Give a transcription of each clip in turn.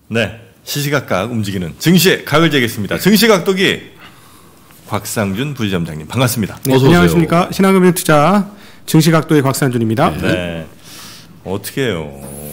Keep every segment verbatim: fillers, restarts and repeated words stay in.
네, 시시각각 움직이는 증시의 각을 재겠습니다. 증시각도기 곽상준 부지점장님 반갑습니다. 네, 안녕하십니까. 신한금융투자 증시각도의 곽상준입니다. 네, 네. 어떻게 해요?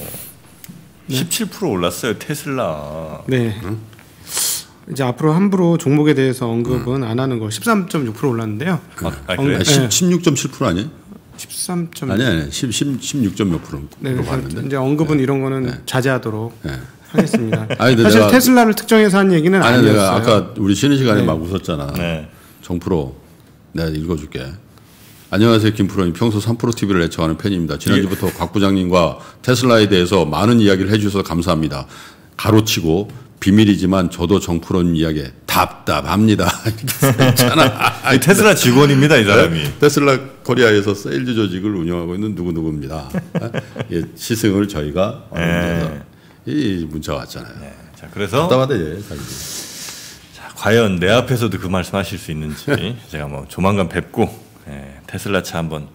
네. 십칠 퍼센트 올랐어요 테슬라. 네. 응? 이제 앞으로 함부로 종목에 대해서 언급은 응. 안 하는 거. 십삼 점 육 퍼센트 올랐는데요. 아, 아, 그래? 네. 십육 점 칠 퍼센트 아니에요? 십삼. 아니 아니 십육 점 몇 프로. 네, 이제 언급은 네. 이런 거는 네. 자제하도록 네. 하겠습니다. 아니, 사실 내가, 테슬라를 특정해서 한 얘기는 아니, 아니었어요. 내가 아까 우리 쉬는 시간에 네. 막 웃었잖아. 네. 정프로 내가 읽어줄게. 안녕하세요, 김프로님. 평소 삼 프로 티비를 애청하는 팬입니다. 지난주부터 예. 곽 부장님과 테슬라에 대해서 많은 이야기를 해주셔서 감사합니다. 가로치고 비밀이지만 저도 정프로님 이야기에 답답합니다. 이렇게 테슬라 직원입니다, 이 사람이. 네? 테슬라 코리아에서 세일즈 조직을 운영하고 있는 누구누구입니다. 예, 시승을 저희가 네. 이 문자가 왔잖아요. 네. 자, 그래서 답답하대. 자, 과연 내 앞에서도 그 말씀하실 수 있는지 제가 뭐 조만간 뵙고 네, 테슬라 차 한번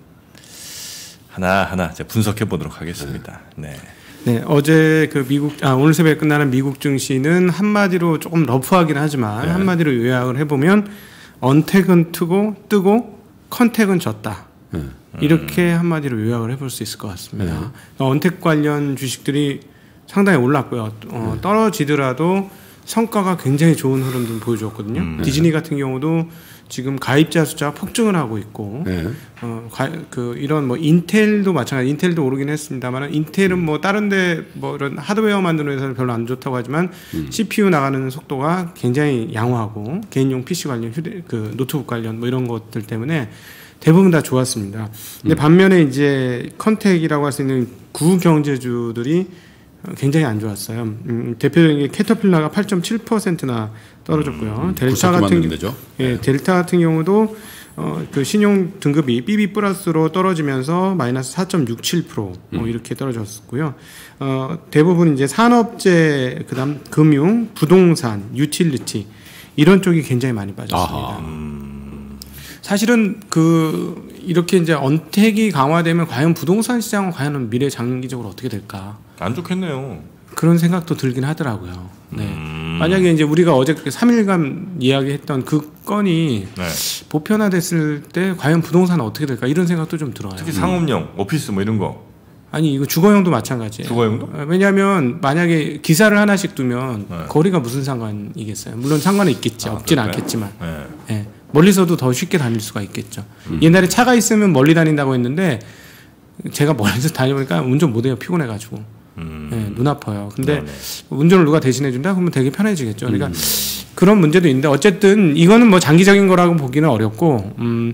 하나 하나 분석해 보도록 하겠습니다. 네. 네, 어제 그 미국 아 오늘 새벽에 끝나는 미국 증시는 한마디로 조금 러프하긴 하지만 네. 한마디로 요약을 해보면 언택은 뜨고 뜨고 컨택은 졌다. 네. 이렇게 한마디로 요약을 해볼 수 있을 것 같습니다. 네. 언택 관련 주식들이 상당히 올랐고요. 어, 네. 떨어지더라도 성과가 굉장히 좋은 흐름들 보여줬거든요. 음, 네. 디즈니 같은 경우도 지금 가입자 숫자가 폭증을 하고 있고, 네. 어, 가, 그 이런 뭐 인텔도 마찬가지, 인텔도 오르긴 했습니다만, 인텔은 뭐 다른데 뭐 이런 하드웨어 만드는 회사는 별로 안 좋다고 하지만 음. 씨피유 나가는 속도가 굉장히 양호하고 개인용 피씨 관련, 휴대, 그 노트북 관련 뭐 이런 것들 때문에 대부분 다 좋았습니다. 근데 음. 반면에 이제 컨택이라고 할 수 있는 구경제주들이 굉장히 안 좋았어요. 음, 대표적인 게 캐터필라가 팔 점 칠 퍼센트나 떨어졌고요. 음, 델타 같은 경우, 예, 네. 델타 같은 경우도 어, 그 신용 등급이 비비 플러스로 떨어지면서 마이너스 사 점 육칠 퍼센트 뭐 이렇게 떨어졌었고요. 어, 대부분 이제 산업재, 그다음 금융, 부동산, 유틸리티 이런 쪽이 굉장히 많이 빠졌습니다. 음. 사실은 그 이렇게 이제 언택이 강화되면 과연 부동산 시장은 과연 미래 장기적으로 어떻게 될까? 안 좋겠네요. 그런 생각도 들긴 하더라고요. 네. 음. 만약에 이제 우리가 어제 삼 일간 이야기했던 그 건이 네. 보편화됐을 때 과연 부동산은 어떻게 될까 이런 생각도 좀 들어요. 특히 상업용, 음. 오피스 뭐 이런 거. 아니 이거 주거용도 마찬가지예요. 주거용도? 왜냐하면 만약에 기사를 하나씩 두면 네. 거리가 무슨 상관이겠어요. 물론 상관은 있겠지. 아, 없지는 않겠지만. 네. 네. 멀리서도 더 쉽게 다닐 수가 있겠죠. 음. 옛날에 차가 있으면 멀리 다닌다고 했는데 제가 멀리서 다녀보니까 운전 못해요. 피곤해가지고. 음. 네, 눈 아파요. 근데 네네. 운전을 누가 대신해 준다? 그러면 되게 편해지겠죠. 그러니까 음. 그런 문제도 있는데 어쨌든 이거는 뭐 장기적인 거라고 보기는 어렵고 음,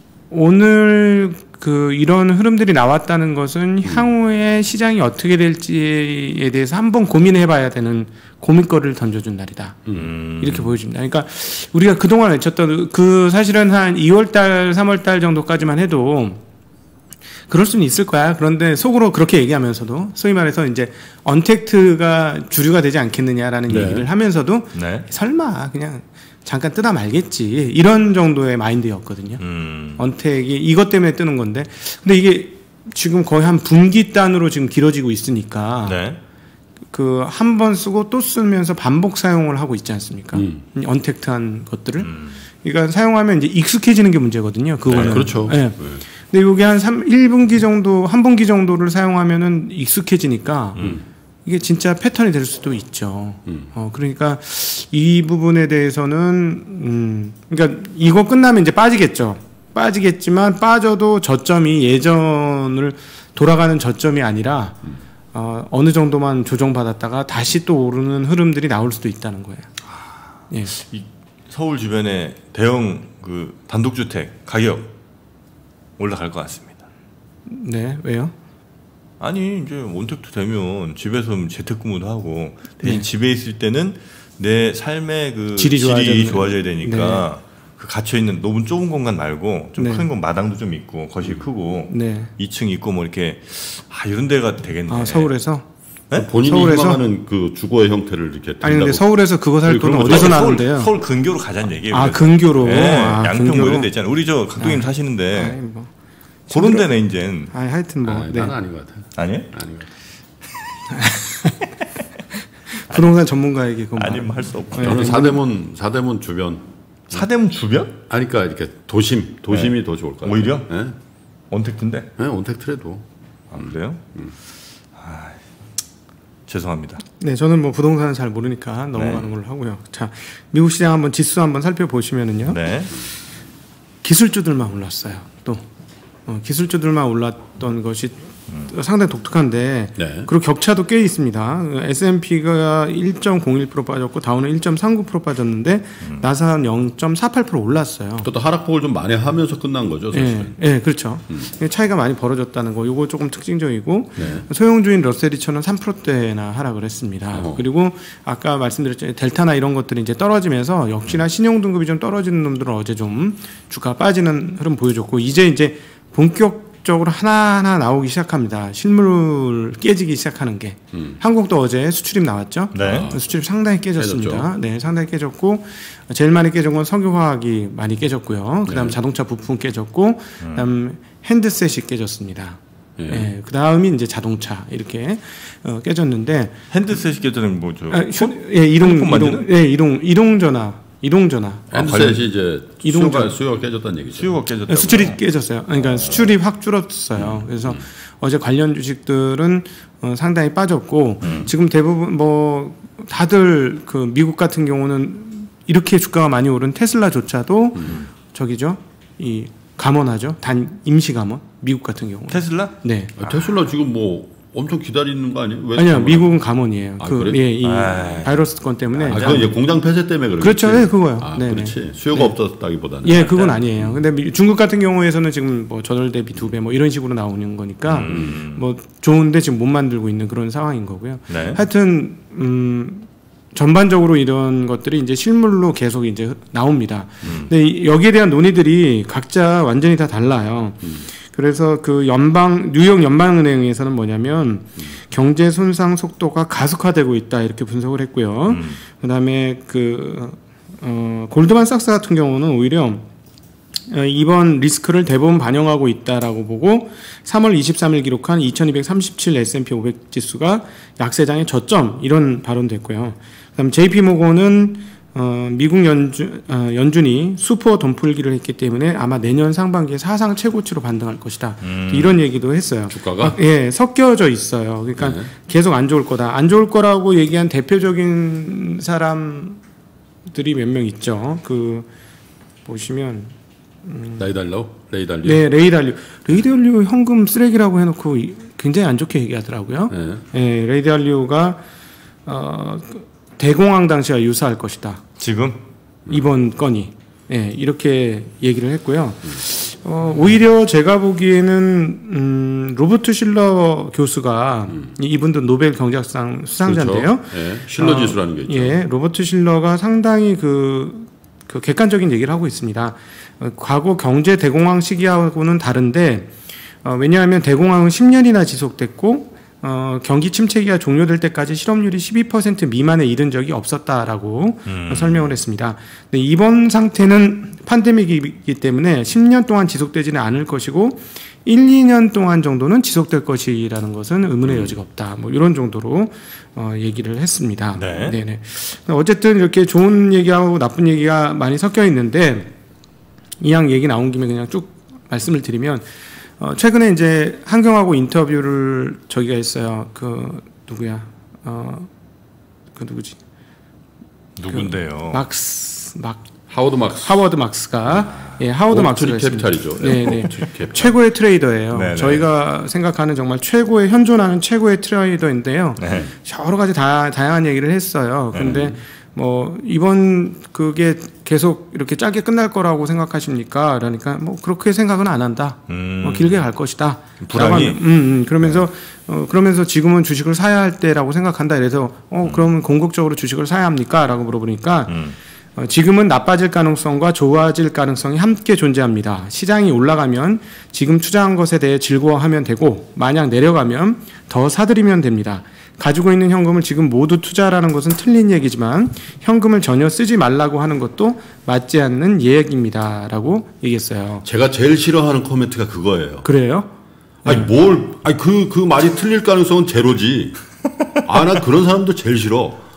오늘 그 이런 흐름들이 나왔다는 것은 음. 향후에 시장이 어떻게 될지에 대해서 한번 고민해봐야 되는 고민거리를 던져준 날이다. 음. 이렇게 보여집니다. 그러니까 우리가 그동안 외쳤던 그 사실은 한 이월달, 삼월달 정도까지만 해도 그럴 수는 있을 거야. 그런데 속으로 그렇게 얘기하면서도 소위 말해서 이제 언택트가 주류가 되지 않겠느냐라는 네. 얘기를 하면서도 네. 설마 그냥 잠깐 뜨다 말겠지 이런 정도의 마인드였거든요. 음. 언택이 이것 때문에 뜨는 건데 근데 이게 지금 거의 한 분기 단으로 지금 길어지고 있으니까 네. 그 한 번 쓰고 또 쓰면서 반복 사용을 하고 있지 않습니까? 음. 언택트한 것들을 음. 그러니까 사용하면 이제 익숙해지는 게 문제거든요. 그거는 네, 그렇죠. 네. 네. 근데 이게 한 삼, 일 분기 정도, 한 분기 정도를 사용하면은 익숙해지니까 음. 이게 진짜 패턴이 될 수도 있죠. 음. 어, 그러니까 이 부분에 대해서는, 음, 그러니까 이거 끝나면 이제 빠지겠죠. 빠지겠지만 빠져도 저점이 예전을 돌아가는 저점이 아니라 음. 어, 어느 정도만 조정받았다가 다시 또 오르는 흐름들이 나올 수도 있다는 거예요. 예. 이 서울 주변에 대형 그 단독주택 가격 올라갈 것 같습니다. 네, 왜요? 아니 이제 원택도 되면 집에서 재택근무도 하고 대신 네. 집에 있을 때는 내 삶의 그 질이, 질이 좋아져야 되니까 네. 그 갇혀 있는 너무 좁은 공간 말고 좀 큰 건 네. 마당도 좀 있고 거실 크고 네. 이 층 있고 뭐 이렇게 아 이런 데가 되겠네. 아 서울에서? 네? 본인이 서울에서? 희망하는 그 주거의 형태를 이렇게 아니 근데 서울에서 그거 살 돈은 어디서 나는데요? 서울, 서울 근교로 가자는 얘기예요. 아 근교로? 네, 아, 양평 근교로? 뭐 이런 데 있잖아요. 우리 저 각동님 아, 사시는데 아니, 뭐. 그런 데네 이젠. 아니 하여튼 뭐 아, 네. 나는 아닌 것 같아요. 아니에요? 아닌 것 같아요. 부동산 전문가에게 그건 아니면 할 수 없고. 저는 사대문 사대문 주변. 사대문 주변? 아니 그러니까 이렇게 도심 도심이 네. 더 좋을 것 같아요. 오히려? 네. 원택트인데? 네, 원택트래도. 안 그래요? 음. 아, 죄송합니다. 네, 저는 뭐 부동산은 잘 모르니까 넘어가는 네. 걸로 하고요. 자, 미국 시장 한번 지수 한번 살펴보시면은요. 네. 기술주들만 올랐어요. 또 어, 기술주들만 올랐던 것이 음. 상당히 독특한데 네. 그리고 격차도 꽤 있습니다. 에스 앤 피가 일 점 공일 퍼센트 빠졌고 다우는 일 점 삼구 퍼센트 빠졌는데 음. 나스닥은 영 점 사팔 퍼센트 올랐어요. 또 하락폭을 좀 많이 하면서 끝난 거죠, 사실은. 네, 네 그렇죠. 음. 차이가 많이 벌어졌다는 거, 이거 조금 특징적이고 네. 소형주인 러셀 이천은 삼 퍼센트대나 하락을 했습니다. 어. 그리고 아까 말씀드렸죠, 델타나 이런 것들이 이제 떨어지면서 역시나 신용 등급이 좀 떨어지는 놈들은 어제 좀 주가 빠지는 흐름 보여줬고 이제 이제 본격 적으로 하나하나 나오기 시작합니다. 실물 깨지기 시작하는 게. 음. 한국도 어제 수출입 나왔죠. 네. 수출입 상당히 깨졌습니다. 깨졌죠. 네, 상당히 깨졌고 제일 많이 깨진 건 석유화학이 많이 깨졌고요. 그다음 네. 자동차 부품 깨졌고, 음. 그다음 핸드셋이 깨졌습니다. 네. 네. 그다음이 이제 자동차 이렇게 어, 깨졌는데 핸드셋이 깨지는 뭐죠? 아, 휴, 예, 이동 이동 예, 이동 이동 전화. 이동전화. 핸드셋이 이제 수요가, 수요가 깨졌다는 얘기죠. 수요가 깨졌다. 수출이 깨졌어요. 그러니까 어. 수출이 확 줄었어요. 음. 그래서 음. 어제 관련 주식들은 어, 상당히 빠졌고 음. 지금 대부분 뭐 다들 그 미국 같은 경우는 이렇게 주가가 많이 오른 테슬라조차도 음. 저기죠. 이 감원하죠. 단 임시 감원. 미국 같은 경우. 테슬라? 네. 아, 테슬라 지금 뭐 엄청 기다리는 거 아니에요? 왜 아니요, 미국은 감원이에요. 아, 그, 그래? 예, 이 아이. 바이러스 건 때문에. 아, 그건 이제 공장 폐쇄 때문에 그렇죠. 그렇죠, 네, 그거요. 아, 네네. 그렇지. 수요가 네. 없었다기보다는. 예, 그건 아니에요. 근데 중국 같은 경우에서는 지금 뭐 저달 대비 두 배 뭐 이런 식으로 나오는 거니까 음. 뭐 좋은데 지금 못 만들고 있는 그런 상황인 거고요. 네. 하여튼 음. 전반적으로 이런 것들이 이제 실물로 계속 이제 나옵니다. 음. 근데 여기에 대한 논의들이 각자 완전히 다 달라요. 음. 그래서 그 연방 뉴욕 연방은행에서는 뭐냐면 음. 경제 손상 속도가 가속화되고 있다 이렇게 분석을 했고요. 음. 그다음에 그 어, 골드만삭스 같은 경우는 오히려 이번 리스크를 대부분 반영하고 있다라고 보고 삼월 이십삼일 기록한 이천이백삼십칠 에스 앤 피 오백 지수가 약세장의 저점 이런 발언됐고요. 그다음 제이피모건은 어, 미국 연준, 어, 연준이 슈퍼 돈풀기를 했기 때문에 아마 내년 상반기에 사상 최고치로 반등할 것이다. 음. 이런 얘기도 했어요. 주가가? 아, 예, 섞여져 있어요. 그러니까 네. 계속 안 좋을 거다. 안 좋을 거라고 얘기한 대표적인 사람들이 몇 명 있죠. 그 보시면 음. 레이달로? 레이달류? 네, 레이달류. 레이달류 현금 쓰레기라고 해놓고 굉장히 안 좋게 얘기하더라고요. 네. 네, 레이달류가 어, 대공황 당시와 유사할 것이다. 지금? 이번 건이. 네, 이렇게 얘기를 했고요. 어, 오히려 제가 보기에는 음, 로버트 실러 교수가 음. 이분도 노벨 경제학상 수상자인데요. 그렇죠. 네, 실러 지수라는 게 있죠. 예, 로버트 실러가 상당히 그, 그 객관적인 얘기를 하고 있습니다. 어, 과거 경제 대공황 시기하고는 다른데 어, 왜냐하면 대공황은 십 년이나 지속됐고 어, 경기 침체기가 종료될 때까지 실업률이 십이 퍼센트 미만에 이른 적이 없었다라고 음. 설명을 했습니다. 근데 이번 상태는 팬데믹이기 때문에 십 년 동안 지속되지는 않을 것이고 일, 이 년 동안 정도는 지속될 것이라는 것은 의문의 음. 여지가 없다. 뭐 이런 정도로 어, 얘기를 했습니다. 네. 네네. 어쨌든 이렇게 좋은 얘기하고 나쁜 얘기가 많이 섞여 있는데 이왕 얘기 나온 김에 그냥 쭉 말씀을 드리면 어, 최근에 이제 한경하고 인터뷰를 저기가 했어요. 그 누구야? 어, 그 누구지? 누군데요? 그 막스 막 하워드 막스. 하워드 막스가 아, 예, 하워드 막스가 캐피탈이죠. 네, 네. 최고의 트레이더예요. 네네. 저희가 생각하는 정말 최고의 현존하는 최고의 트레이더인데요. 네. 여러 가지 다 다양한 얘기를 했어요. 근데 네. 뭐 이번 그게 계속 이렇게 짧게 끝날 거라고 생각하십니까? 그러니까 뭐 그렇게 생각은 안 한다. 음. 뭐 길게 갈 것이다. 불안이. 음, 음, 그러면서 네. 어, 그러면서 지금은 주식을 사야 할 때라고 생각한다. 그래서 어 그러면 음. 궁극적으로 주식을 사야 합니까?라고 물어보니까 음. 어, 지금은 나빠질 가능성과 좋아질 가능성이 함께 존재합니다. 시장이 올라가면 지금 투자한 것에 대해 즐거워하면 되고 만약 내려가면 더 사들이면 됩니다. 가지고 있는 현금을 지금 모두 투자라는 것은 틀린 얘기지만 현금을 전혀 쓰지 말라고 하는 것도 맞지 않는 얘기입니다. 라고 얘기했어요. 제가 제일 싫어하는 코멘트가 그거예요. 그래요? 아니, 네. 뭘, 아니, 그, 그 말이 틀릴 가능성은 제로지. 아, 나 그런 사람도 제일 싫어.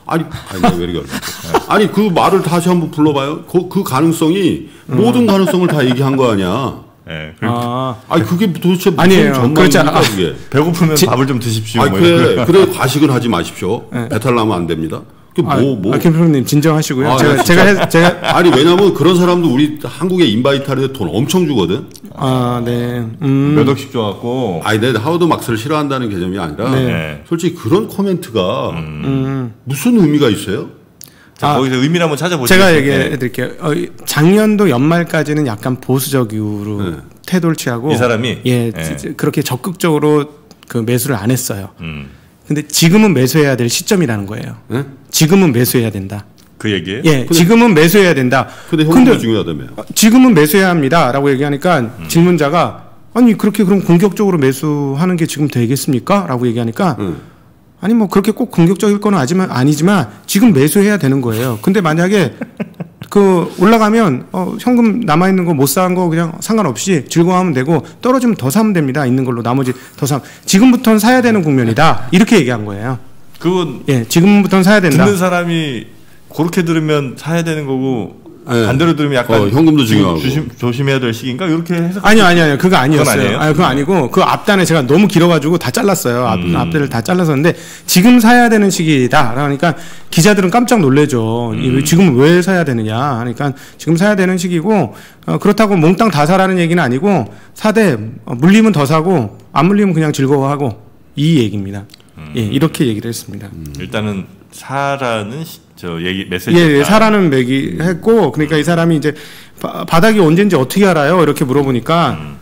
아니, 아니, 왜 이렇게 어렵죠? 아니, 그 말을 다시 한번 불러봐요. 그, 그 가능성이 음. 모든 가능성을 다 얘기한 거 아니야. 네, 아, 아니 그게 도대체 무슨 아니에요. 전망입니까 그게? 배고프면 지, 밥을 좀 드십시오. 아니, 뭐 그래, 그래 과식은 하지 마십시오. 네. 배탈 나면 안 됩니다. 뭐, 아, 뭐. 아, 김 프로님 진정하시고요. 아, 제가, 제가, 해, 제가. 아니, 왜냐면 그런 사람도 우리 한국의 인바이탈에 돈 엄청 주거든. 아, 네. 음. 몇 억씩 줘갖고. 아니, 내가 하워드 막스를 싫어한다는 개념이 아니라. 네. 솔직히 그런 코멘트가 음. 무슨 의미가 있어요? 자, 아, 거기서 의미를 한번 찾아보시죠. 제가 얘기해 드릴게요. 어, 작년도 연말까지는 약간 보수적으로 네. 태도를 취하고. 이 사람이? 예. 네. 그렇게 적극적으로 그 매수를 안 했어요. 음. 근데 지금은 매수해야 될 시점이라는 거예요. 네? 지금은 매수해야 된다. 그 얘기예요? 예, 근데, 지금은 매수해야 된다. 근데 현금도 중요하다며. 지금은 매수해야 합니다라고 얘기하니까 음. 질문자가 아니 그렇게 그럼 공격적으로 매수하는 게 지금 되겠습니까?라고 얘기하니까 음. 아니 뭐 그렇게 꼭 공격적일 건 아니지만 아니지만 지금 매수해야 되는 거예요. 근데 만약에 그 올라가면 어, 현금 남아 있는 거 못 산 거 그냥 상관없이 즐거워하면 되고 떨어지면 더 사면 됩니다. 있는 걸로 나머지 더 사. 지금부터는 사야 되는 국면이다. 이렇게 얘기한 거예요. 그건 예, 지금부터는 사야 된다. 듣는 사람이 그렇게 들으면 사야 되는 거고 네. 반대로 들으면 약간 어, 현금도 중요하고 조심, 조심해야 될 시기인가 이렇게 해서 아니요 아니요 아니요 그거 아니었어요. 그건 아니 그거 아니고 그 앞단에 제가 너무 길어가지고 다 잘랐어요. 앞, 음. 앞단을 다 잘랐었는데 지금 사야 되는 시기다. 그러니까 기자들은 깜짝 놀래죠. 음. 지금 왜 사야 되느냐. 그러니까 지금 사야 되는 시기고 어, 그렇다고 몽땅 다 사라는 얘기는 아니고 사되 어, 물리면 더 사고 안 물리면 그냥 즐거워하고 이 얘기입니다. 음. 예 이렇게 얘기를 했습니다. 음. 일단은 사라는 시, 저 얘기 메시지. 예, 예 사라는 맥이 했고 그러니까 이 사람이 이제 바, 바닥이 언제인지 어떻게 알아요? 이렇게 물어보니까 음.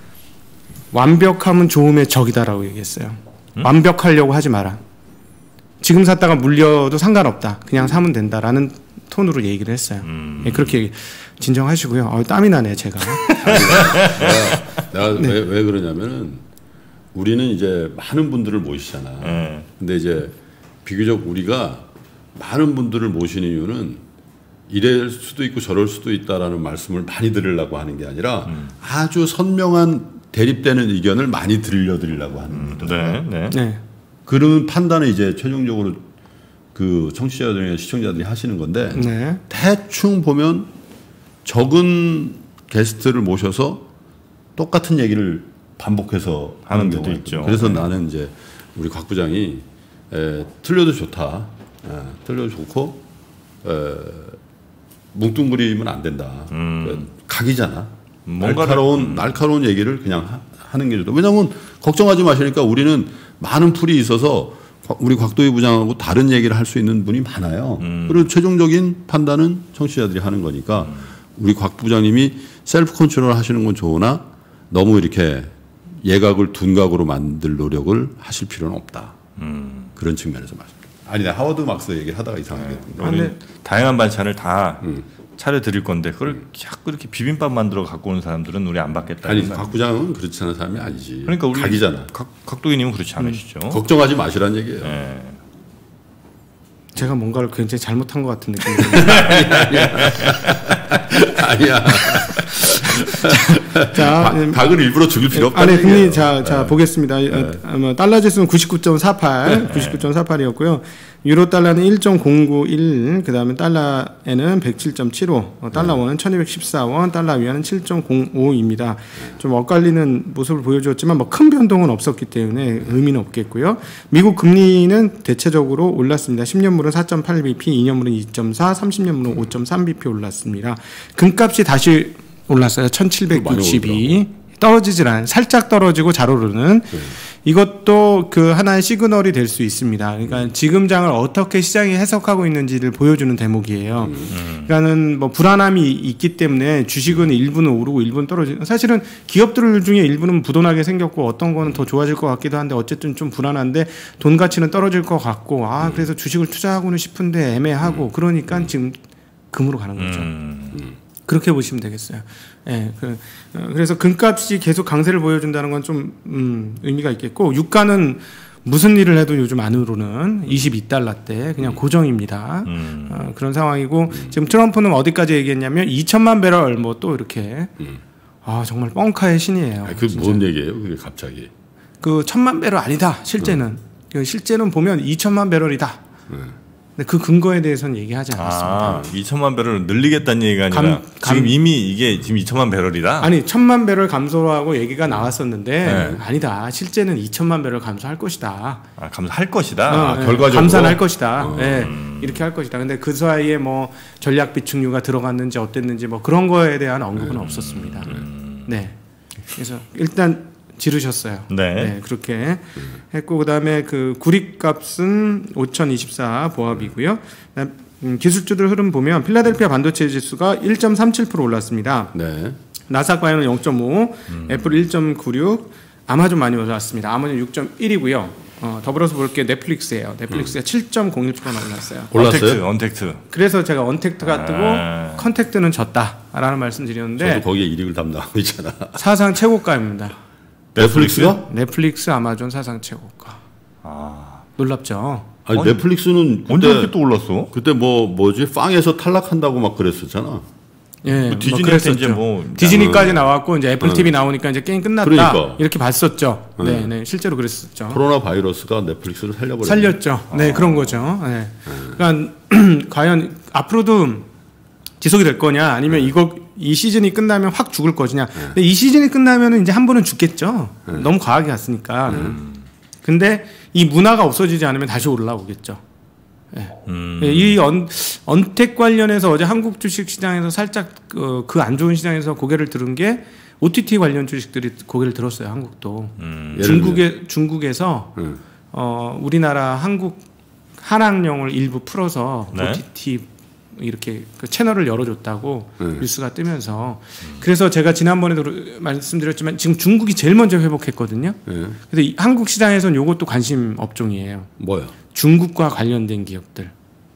완벽함은 좋음의 적이다라고 얘기했어요. 음? 완벽하려고 하지 마라. 지금 샀다가 물려도 상관없다. 그냥 사면 된다라는 톤으로 얘기를 했어요. 음. 예, 그렇게 얘기, 진정하시고요. 어, 땀이 나네 제가. 내가, 내가 네. 왜, 왜 그러냐면은 우리는 이제 많은 분들을 모시잖아. 음. 근데 이제 비교적 우리가 많은 분들을 모시는 이유는 이럴 수도 있고 저럴 수도 있다라는 말씀을 많이 드리려고 하는 게 아니라 음. 아주 선명한 대립되는 의견을 많이 들려드리려고 하는 겁니다. 음, 네, 네. 네. 그런 판단을 이제 최종적으로 그 청취자들이나 시청자들이 하시는 건데 네. 대충 보면 적은 게스트를 모셔서 똑같은 얘기를 반복해서 하는 경우도 있죠. 그래서 네. 나는 이제 우리 곽 부장이 에, 틀려도 좋다. 에, 틀려도 좋고 에, 뭉뚱그리면 안 된다. 음. 각이잖아. 날카로운 음. 날카로운 얘기를 그냥 하, 하는 게 좋다. 왜냐하면 걱정하지 마시니까 우리는 많은 풀이 있어서 우리 곽도희 부장하고 다른 얘기를 할 수 있는 분이 많아요. 음. 그리고 최종적인 판단은 청취자들이 하는 거니까 음. 우리 곽 부장님이 셀프 컨트롤 하시는 건 좋으나 너무 이렇게 예각을 둔각으로 만들 노력을 하실 필요는 없다. 음. 그런 측면에서 말씀드립니다. 아니, 내가 하워드 막스 얘기를 하다가 이상하게 됐는데. 네. 네. 다양한 반찬을 다 음. 차려드릴 건데 그걸 자꾸 이렇게 비빔밥 만들어 갖고 오는 사람들은 우리 안 받겠다. 아니, 곽 부장은 그렇지 않은 사람이 아니지. 그러니까 우리 각이잖아. 곽도희님은 그렇지 않으시죠. 음. 걱정하지 마시라는 얘기예요. 네. 제가 뭔가를 굉장히 잘못한 것 같은 느낌이 아니야. 아니야. 자, 박을 일부러 죽일 필요 없다. 아니, 근데 자, 자 네. 보겠습니다. 네. 달러 지수는 구십구 점 사팔, 구십구 점 사팔이었고요. 유로 달러는 일 점 공구일, 그다음에 달러에는 백칠 점 칠오, 달러 원은 천이백십사 원, 달러 위안은 칠 점 공오입니다. 좀 엇갈리는 모습을 보여주었지만 뭐 큰 변동은 없었기 때문에 의미는 없겠고요. 미국 금리는 대체적으로 올랐습니다. 십 년물은 사 점 팔 비피, 이 년물은 이 점 사, 삼십 년물은 오 점 삼 비피 올랐습니다. 금값이 다시 올랐어요. 천칠백육십이. 떨어지질 않아요. 살짝 떨어지고 잘 오르는. 네. 이것도 그 하나의 시그널이 될 수 있습니다. 그러니까 지금 장을 어떻게 시장이 해석하고 있는지를 보여주는 대목이에요. 음. 그러니까는 뭐 불안함이 있기 때문에 주식은 일부는 오르고 일부는 떨어지는. 사실은 기업들 중에 일부는 부도나게 생겼고 어떤 거는 더 좋아질 것 같기도 한데 어쨌든 좀 불안한데 돈 가치는 떨어질 것 같고 아 그래서 주식을 투자하고는 싶은데 애매하고 그러니까 지금 금으로 가는 거죠. 음. 그렇게 보시면 되겠어요. 예, 그, 그래서 금값이 계속 강세를 보여준다는 건 좀 음, 의미가 있겠고 유가는 무슨 일을 해도 요즘 안 오르는 이십이 달러대 그냥 고정입니다. 음. 어, 그런 상황이고 음. 지금 트럼프는 어디까지 얘기했냐면 이천만 배럴 뭐 또 이렇게 음. 아 정말 뻥카의 신이에요. 그게 뭔 얘기예요? 그게 갑자기? 그 천만 배럴 아니다. 실제는 음. 실제는 보면 이천만 배럴이다. 음. 근데 그 근거에 대해서는 얘기하지 않았습니다. 아, 이천만 배럴을 늘리겠다는 얘기가 아니라 감, 감, 지금 이미 이게 지금 이천만 배럴이다? 아니 천만 배럴 감소하고 얘기가 나왔었는데 네. 아니다. 실제는 이천만 배럴 감소할 것이다. 아, 감소할 것이다. 어, 아, 네. 결과적으로 감산할 것이다. 어. 네. 이렇게 할 것이다. 근데 그 사이에 뭐 전략 비축유가 들어갔는지 어땠는지 뭐 그런 거에 대한 언급은 음. 없었습니다. 음. 네. 그래서 일단 지르셨어요. 네. 네 그렇게 했고 그다음에 그 구리값은 오천이십사 보합이고요. 음, 기술주들 흐름 보면 필라델피아 반도체 지수가 일 점 삼칠 퍼센트 올랐습니다. 네. 나스닥 바이오는 영 점 오, 음. 애플 일 점 구육, 아마존 많이 올랐습니다. 아마존 육 점 일이고요. 어, 더불어서 볼 게 넷플릭스예요. 넷플릭스가 음. 칠 점 공일 퍼센트 올랐어요. 올랐어요? 언택트. 그래서 제가 언택트가 뜨고 아. 컨택트는 졌다라는 말씀 드렸는데 저도 거기에 이익을 담당하고 있잖아. 사상 최고가입니다. 넷플릭스가? 넷플릭스, 아마존 사상 최고가. 아. 놀랍죠? 아니, 아니 넷플릭스는 언제 그렇게 또 올랐어? 그때 뭐 뭐지 빵에서 탈락한다고 막 그랬었잖아. 예, 뭐 디즈니한테 뭐 이제 뭐 디즈니까지 어. 나왔고 이제 애플 티비 어. 나오니까 이제 게임 끝났다. 그러니까. 이렇게 봤었죠. 어. 네, 네, 실제로 그랬었죠. 코로나 바이러스가 넷플릭스를 살려버렸죠. 살렸죠. 네, 아. 그런 거죠. 네. 음. 그러니까 과연 앞으로도 지속이 될 거냐, 아니면 음. 이거 이 시즌이 끝나면 확 죽을 것이냐. 음. 근데 이 시즌이 끝나면 이제 한 번은 죽겠죠. 음. 너무 과하게 갔으니까. 음. 근데 이 문화가 없어지지 않으면 다시 올라오겠죠. 네. 음. 이 언, 언택 관련해서 어제 한국 주식 시장에서 살짝 그 안 좋은 시장에서 고개를 들은 게 오티티 관련 주식들이 고개를 들었어요. 한국도. 음. 중국에, 중국에서 음. 어, 우리나라 한국 한학령을 일부 풀어서 네? 오티티 이렇게 그 채널을 열어줬다고 음. 뉴스가 뜨면서 음. 그래서 제가 지난번에도 말씀드렸지만 지금 중국이 제일 먼저 회복했거든요. 음. 그래서 이 한국 시장에서는 이것도 관심 업종이에요. 뭐요? 중국과 관련된 기업들,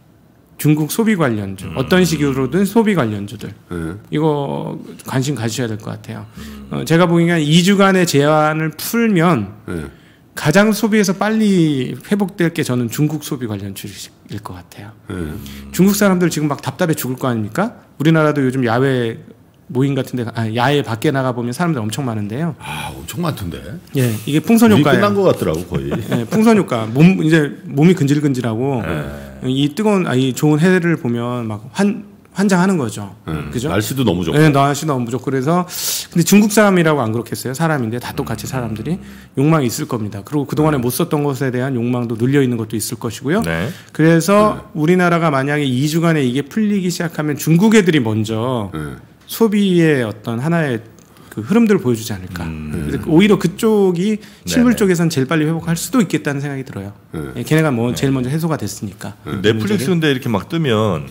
중국 소비 관련주, 음. 어떤 식으로든 소비 관련주들 음. 이거 관심 가지셔야 될 것 같아요. 음. 어, 제가 보기에는 이 주간의 제한을 풀면 음. 가장 소비에서 빨리 회복될 게 저는 중국 소비 관련 주식일 것 같아요. 음. 중국 사람들 지금 막 답답해 죽을 거 아닙니까? 우리나라도 요즘 야외 모임 같은데, 아, 야외 밖에 나가 보면 사람들 엄청 많은데요. 아, 엄청 많던데. 예, 이게 풍선 효과예요. 끝난 것 같더라고 거의. 예, 풍선 효과. 몸 이제 몸이 근질근질하고 네. 이 뜨거운, 아, 이 좋은 해를 보면 막 환 환장하는 거죠. 음, 그죠? 날씨도 너무 좋고. 네, 날씨 너무 좋고 그래서 근데 중국 사람이라고 안 그렇겠어요. 사람인데 다 똑같이 사람들이 욕망이 있을 겁니다. 그리고 그 동안에 못 썼던 것에 대한 욕망도 눌려 있는 것도 있을 것이고요. 네. 그래서 네. 우리나라가 만약에 이 주간에 이게 풀리기 시작하면 중국 애들이 먼저 네. 소비의 어떤 하나의 그 흐름들을 보여주지 않을까. 음. 오히려 그쪽이 실물 네네. 쪽에선 제일 빨리 회복할 수도 있겠다는 생각이 들어요. 네. 걔네가 뭐 제일 먼저 해소가 됐으니까. 네. 넷플릭스인데 이렇게 막 뜨면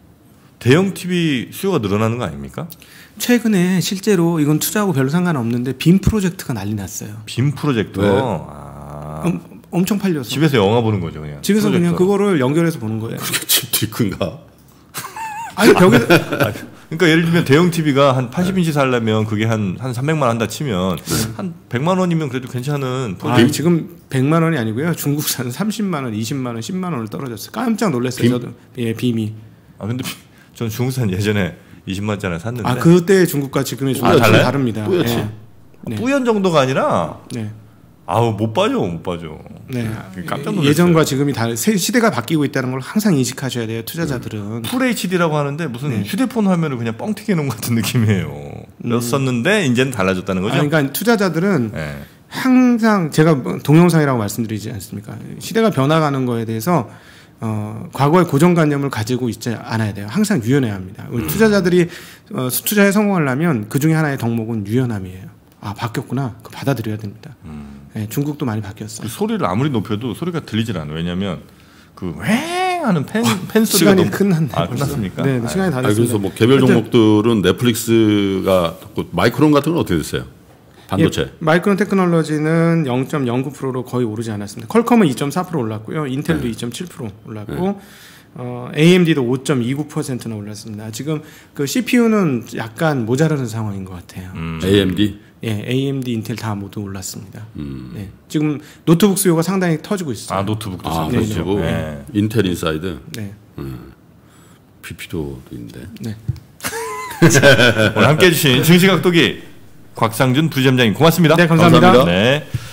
대형 티비 수요가 늘어나는 거 아닙니까? 최근에 실제로 이건 투자하고 별로 상관없는데 빔 프로젝트가 난리 났어요. 빔 프로젝터? 네. 아. 음, 엄청 팔려서. 집에서 영화 보는 거죠, 그냥. 집에서 프로젝터. 그냥 그거를 연결해서 보는 거예요. 그렇게 집도 큰가? 아니, 벽에. 그러니까 예를 들면 대형 티비가 한 팔십 인치 살려면 그게 한, 한 삼백만 원 한다 치면 네. 한 백만 원이면 그래도 괜찮은. 아, 지금 백만 원이 아니고요. 중국산 삼십만 원, 이십만 원, 십만 원을 떨어졌어요. 깜짝 놀랐어요. 빔? 저도. 예, 빔이. 아, 근데 전 중국산 예전에 이십만짜리 샀는데. 아, 그때 중국과 지금의 중국이 아, 다릅니다. 뿌옇지. 네. 네. 뿌연 정도가 아니라. 네. 아우, 못 빠져, 못 빠져. 네. 깜짝 놀랐어요. 예전과 지금이 다 시대가 바뀌고 있다는 걸 항상 인식하셔야 돼요. 투자자들은. 음. 풀 에이치디라고 하는데 무슨 네. 휴대폰 화면을 그냥 뻥 튀겨 놓은 같은 느낌이에요. 였었는데 음. 이제는 달라졌다는 거죠. 아, 그러니까 투자자들은 네. 항상 제가 동영상이라고 말씀드리지 않습니까? 시대가 변화가는 거에 대해서 어, 과거의 고정관념을 가지고 있지 않아야 돼요. 항상 유연해야 합니다. 음. 투자자들이 어, 투자에 성공하려면 그 중에 하나의 덕목은 유연함이에요. 아, 바뀌었구나. 그거 받아들여야 됩니다. 음. 네, 중국도 많이 바뀌었어요. 그 소리를 아무리 높여도 소리가 들리질 않아요. 왜냐하면 그 왱 하는 팬, 팬 소리가 시간이 끝났네. 아, 끝났습니까? 네, 네, 시간이 다 됐습니다. 아, 그래서 뭐 개별 종목들은 넷플릭스가 마이크론 같은 건 어떻게 됐어요? 반도체. 예, 마이크론 테크놀로지는 영 점 영구 퍼센트로 거의 오르지 않았습니다. 퀄컴은 이 점 사 퍼센트 올랐고요. 인텔도 네. 이 점 칠 퍼센트 올랐고 네. 어, 에이엠디도 오 점 이구 퍼센트나 올랐습니다. 지금 그 씨피유는 약간 모자라는 상황인 것 같아요. 음. 에이엠디? 예, 에이엠디, 인텔 다 모두 올랐습니다. 음. 네. 지금 노트북 수요가 상당히 터지고 있어요. 아, 노트북도 아, 노트북. 네. 인텔 인사이드. 네. 음. 피피도 있는데. 네. 오늘 함께해 주신 증시각도기 곽상준 부지점장님 고맙습니다. 네, 감사합니다. 감사합니다. 네.